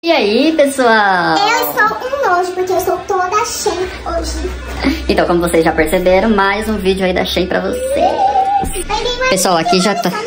E aí, pessoal? Eu sou um nojo, porque eu sou toda Shein hoje. Então, como vocês já perceberam, mais um vídeo aí da Shein pra vocês. Pessoal, aqui já tá...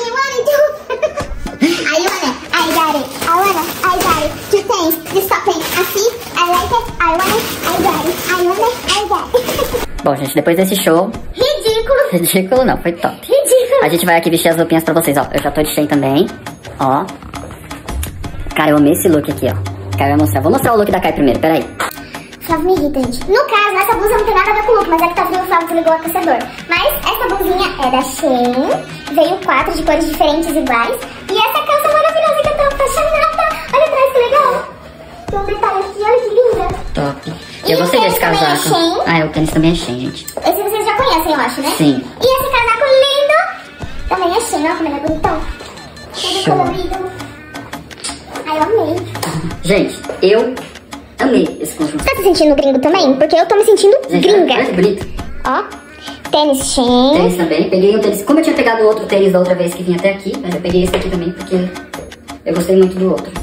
Bom, gente, depois desse show... Ridículo. Ridículo não, foi top. Ridículo. A gente vai aqui vestir as roupinhas pra vocês, ó. Eu já tô de Shein também, ó. Cara, eu amei esse look aqui, ó. Kai vai mostrar. Vou mostrar o look da Kai primeiro, peraí. Flávio me irrita, gente. No caso, essa blusa não tem nada a ver com o look, mas é que tá frio, o Flávio desligou o aquecedor. Mas essa blusinha é da Shein. Veio 4 de cores diferentes iguais. E essa calça maravilhosa que eu tô apaixonada. Olha atrás, que legal. Tem um detalhe aqui, olha que linda. Top. Eu gostei desse casaco. É Shein. Ah, o tênis também é Shein, gente. Esse vocês já conhecem, eu acho, né? Sim. E esse casaco lindo também é Shein. Olha como ele é bonitão. Todo colorido. Ai, eu amei. Gente, eu amei esse conjunto. Tá se sentindo gringo também? Porque eu tô me sentindo gringa. Olha que bonito. Ó, tênis Shein. Tênis também. Peguei o tênis. Como eu tinha pegado o outro tênis da outra vez que vinha até aqui, mas eu peguei esse aqui também porque eu gostei muito do outro.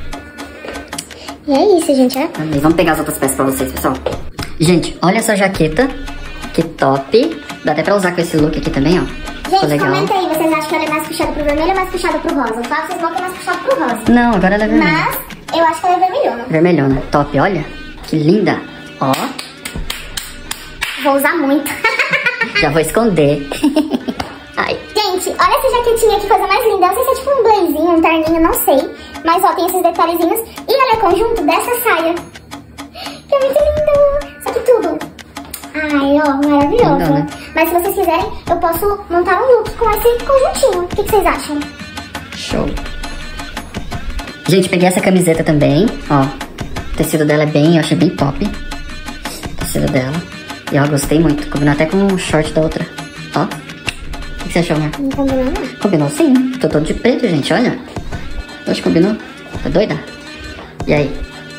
E é isso, gente, ó. Amei. Vamos pegar as outras peças pra vocês, pessoal. Gente, olha essa jaqueta. Que top. Dá até pra usar com esse look aqui também, ó. Gente, legal. comenta aí, vocês acham que ela é mais puxada pro vermelho ou mais puxada pro rosa? Fala, vocês vão que é mais puxada pro rosa. Não, agora ela é vermelha. Mas eu acho que ela é vermelhona. Vermelhona. Top, olha. Que linda. Ó. Vou usar muito. Já vou esconder. Ai. Gente, olha essa jaquetinha, que coisa mais linda. Eu não sei se é tipo um blazinho, um terninho, não sei. Mas ó, tem esses detalhezinhos. E olha o conjunto dessa saia. Que é muito lindo. Só que tudo. Ai, ó, maravilhoso. Lindo, né? Mas se vocês quiserem, eu posso montar um look com esse conjuntinho. O que vocês acham? Show. Gente, peguei essa camiseta também, ó. O tecido dela é bem, eu achei bem top. O tecido dela. E ó, gostei muito. Combinou até com o short da outra. Ó. O que você achou, amor? Não combinou, não? Combinou sim. Tô todo de preto, gente, olha. Hoje combinou. Tá doida? E aí?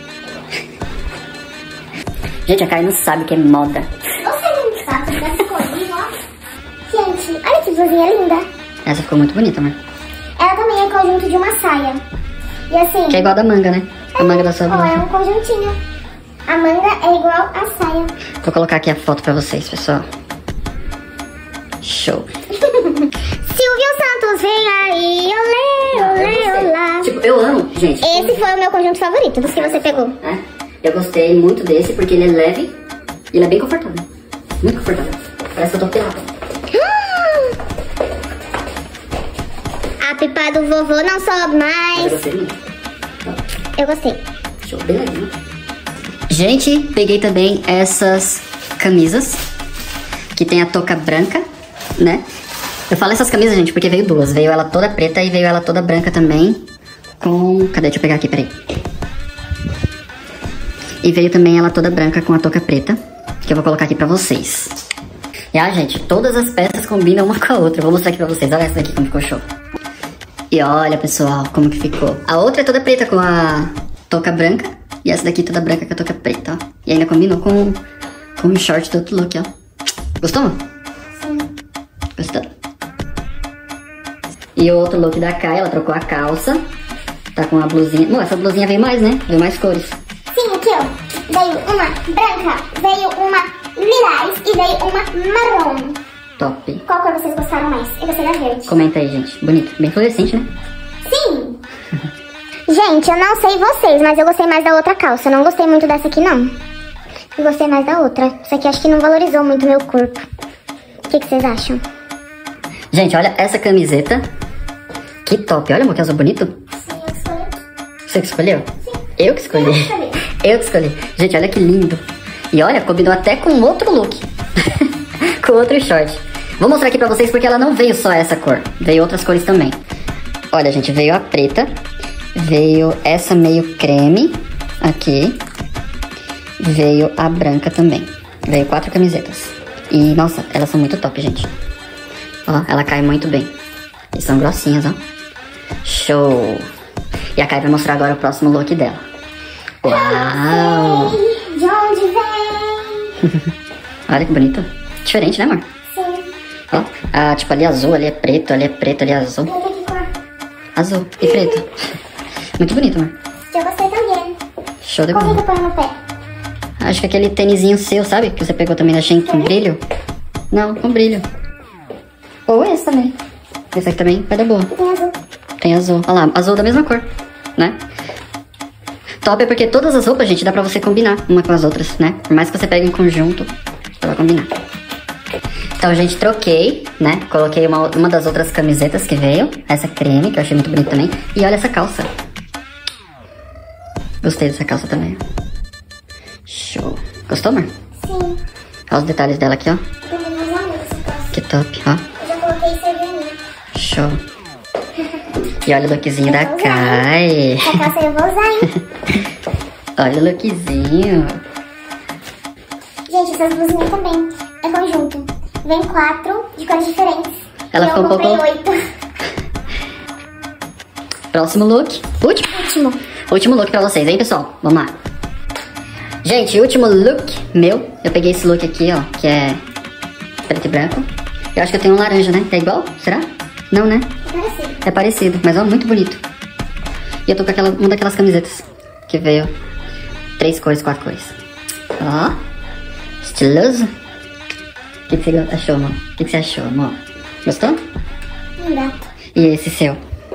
Gente, a Kai não sabe o que é moda. Você não sabe, já escolhi, ó. Gente, olha que blusinha linda. Essa ficou muito bonita, amor. Ela também é conjunto de uma saia. E assim... Que é igual a da manga, né? A manga da sua Ó, é blusa. um conjuntinho. A manga é igual a saia. Vou colocar aqui a foto pra vocês, pessoal. Show. Silvio Santos vem aí, olê, olê, olá. Tipo, eu amo, gente. Esse foi o meu conjunto favorito, dos que você pegou. É, eu gostei muito desse porque ele é leve e ele é bem confortável. Muito confortável. Parece que eu tô pelada. A pipa do vovô não sobe Eu mais. gostei muito. Eu gostei. Show, bem leve, né? Gente, peguei também essas camisas que tem a touca branca, né? Eu falo essas camisas, gente, porque veio duas. Veio ela toda preta e veio ela toda branca também. Com... Cadê? Deixa eu pegar aqui, peraí. E veio também ela toda branca com a touca preta, que eu vou colocar aqui pra vocês. E gente, todas as peças combinam uma com a outra. Eu vou mostrar aqui pra vocês. Olha essa daqui como ficou show. E olha, pessoal, como que ficou. A outra é toda preta com a touca branca. E essa daqui toda branca com a touca preta, ó. E ainda combinou com o short do outro look, ó. Gostou, amor? Sim. Gostou? E o outro look da Kai, ela trocou a calça. Tá com a blusinha. Bom, essa blusinha veio mais, né? Veio mais cores. Sim, aqui ó. Veio uma branca, veio uma lilás e veio uma marrom. Top. Qual cor vocês gostaram mais? Eu gostei da verde. Comenta aí, gente. Bonito. Bem fluorescente, né? Sim! Gente, eu não sei vocês, mas eu gostei mais da outra calça. Eu não gostei muito dessa aqui, não. Eu gostei mais da outra. Essa aqui acho que não valorizou muito meu corpo. O que vocês acham? Gente, olha essa camiseta. Que top. Olha, amor, que azul bonito. Sim, eu escolhi. Você que escolheu? Sim. Eu que escolhi. Eu que escolhi. Eu que escolhi. Gente, olha que lindo. E olha, combinou até com outro look. Com outro short. Vou mostrar aqui pra vocês porque ela não veio só essa cor. Veio outras cores também. Olha, gente, veio a preta. Veio essa meio creme. Aqui. Veio a branca também. Veio 4 camisetas. E, nossa, elas são muito top, gente. Ó, ela cai muito bem. E são grossinhas, ó. Show! E a Kai vai mostrar agora o próximo look dela. Uau! De onde vem? Olha que bonito. Diferente, né, amor? Sim. Ó, tipo, ali é azul, ali é preto, ali é azul. Eu tenho que cor. Azul e preto. Muito bonito, amor. Deixa Eu gostei também. Show de Qual que bola. eu ponho no pé? Acho que aquele tênisinho seu, sabe? Que você pegou também da Shein com brilho. Não, com brilho. Ou esse também. Esse aqui também vai dar boa. Tem azul. Tem azul. Olha lá, azul da mesma cor, né? Top é porque todas as roupas, gente, dá pra você combinar uma com as outras, né? Por mais que você pegue em conjunto, dá pra combinar. Então, gente, troquei, né? Coloquei uma das outras camisetas que veio. Essa creme, que eu achei muito bonita também. E olha essa calça. Gostei dessa calça também. Show. Gostou, amor? Sim. Olha os detalhes dela aqui, ó. Eu tenho meus amigos essa calça. Que top, ó. Eu já coloquei cerveja. Show. E olha o lookzinho da Eu vou usar, Kai. Essa calça eu vou usar, hein? Olha o lookzinho. Gente, essas blusinhas também. É conjunto. Vem 4 de cores diferentes. Ela e ficou eu um pouco- comprei 8. Próximo look. Último. Último look pra vocês, hein, pessoal? Vamos lá. Gente, último look meu. Eu peguei esse look aqui, ó, que é preto e branco. Eu acho que eu tenho um laranja, né? É igual? Será? Não, né? Parecido. É parecido, mas ó, muito bonito. E eu tô com uma daquelas camisetas que veio 3 cores, 4 cores. Ó, estiloso. O que você achou, amor? O que você achou, amor? Gostou? Um gato. E esse seu?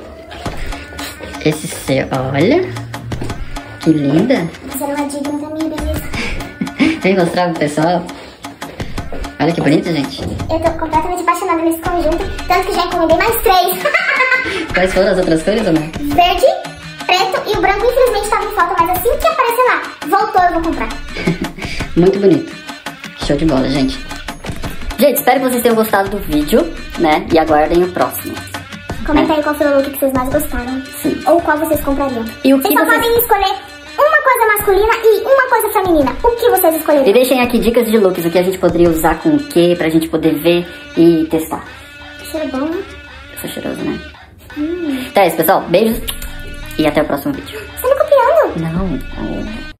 Esse seu, olha. Que linda. Fizeram uma digna da minha beleza. Vem mostrar pro pessoal. Olha que bonito, gente. Eu tô completamente apaixonada nesse conjunto. Tanto que já encomendei mais 3. Quais foram as outras cores, amor? Verde, preto e o branco infelizmente tava em falta. Mas assim que aparecer lá, voltou, eu vou comprar. Muito bonito. Show de bola, gente. Gente, espero que vocês tenham gostado do vídeo, né? E aguardem o próximo. Comenta aí qual foi o look que vocês mais gostaram. Sim. Ou qual vocês comprariam. E o que vocês só vocês- podem escolher uma coisa masculina e uma coisa feminina. O que vocês E escolheriam? deixem aqui dicas de looks, o que a gente poderia usar com o que, pra gente poder ver e testar. Cheiro bom, né? Eu sou cheiroso, né? Então é isso, pessoal. Beijos e até o próximo vídeo. Você tá me copiando? Não.